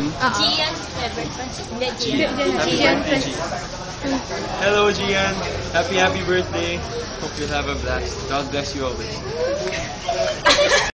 Gian. Gian. Happy birthday, Gian. Hello, Gian. Happy birthday. Hope you have a blast. God bless you always.